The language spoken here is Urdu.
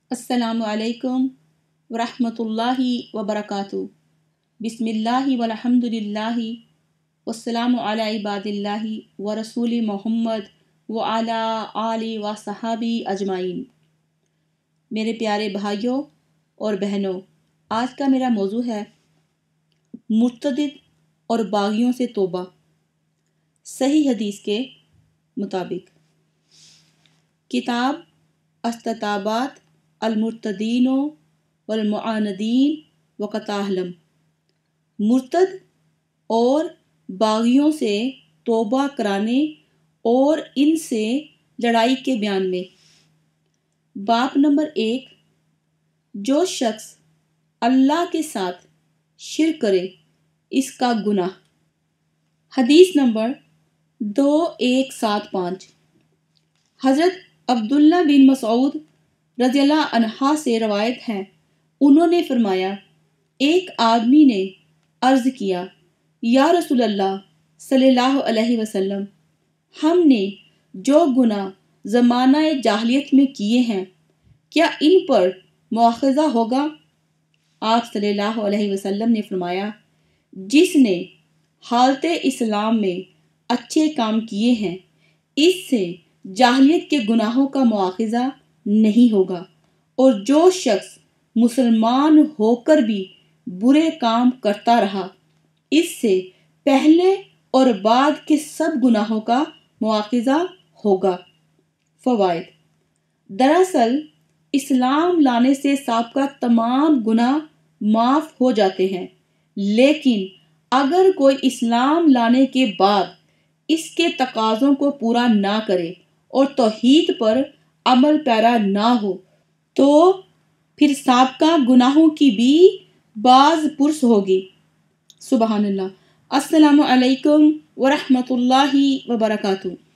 السلام علیکم ورحمۃ اللہ وبرکاتہ۔ بسم اللہ والحمد للہ والسلام علی عباد اللہ ورسول محمد وعلی آلہ وصحابہ اجمعین۔ میرے پیارے بھائیوں اور بہنوں، آج کا میرا موضوع ہے مرتد اور باغیوں سے توبہ، صحیح حدیث کے مطابق۔ کتاب استطابات المرتدین والمعاندین وقتاہلم، مرتد اور باغیوں سے توبہ کرانے اور ان سے لڑائی کے بیان میں۔ باب نمبر 1، جو شخص اللہ کے ساتھ شرک کرے اس کا گناہ۔ حدیث نمبر 2175، حضرت عبداللہ بن مسعود رضی اللہ عنہ سے روایت ہے، انہوں نے فرمایا، ایک آدمی نے عرض کیا، یا رسول اللہ صلی اللہ علیہ وسلم، ہم نے جو گناہ زمانہ جاہلیت میں کیے ہیں، کیا ان پر مواخذہ ہوگا؟ آپ صلی اللہ علیہ وسلم نے فرمایا، جس نے حالت اسلام میں اچھے کام کیے ہیں، اس سے جاہلیت کے گناہوں کا مواخذہ نہیں ہوگا، اور جو شخص مسلمان ہو کر بھی برے کام کرتا رہا، اس سے پہلے اور بعد کے سب گناہوں کا مواخذہ ہوگا۔ فوائد۔ دراصل اسلام لانے سے سابقہ تمام گناہ معاف ہو جاتے ہیں، لیکن اگر کوئی اسلام لانے کے بعد اس کے تقاضوں کو پورا نہ کرے اور توحید پر عمل پیرا نہ ہو تو پھر سابقہ گناہوں کی بھی باز پرس ہوگی۔ سبحان اللہ۔ السلام علیکم ورحمۃ اللہ وبرکاتہ۔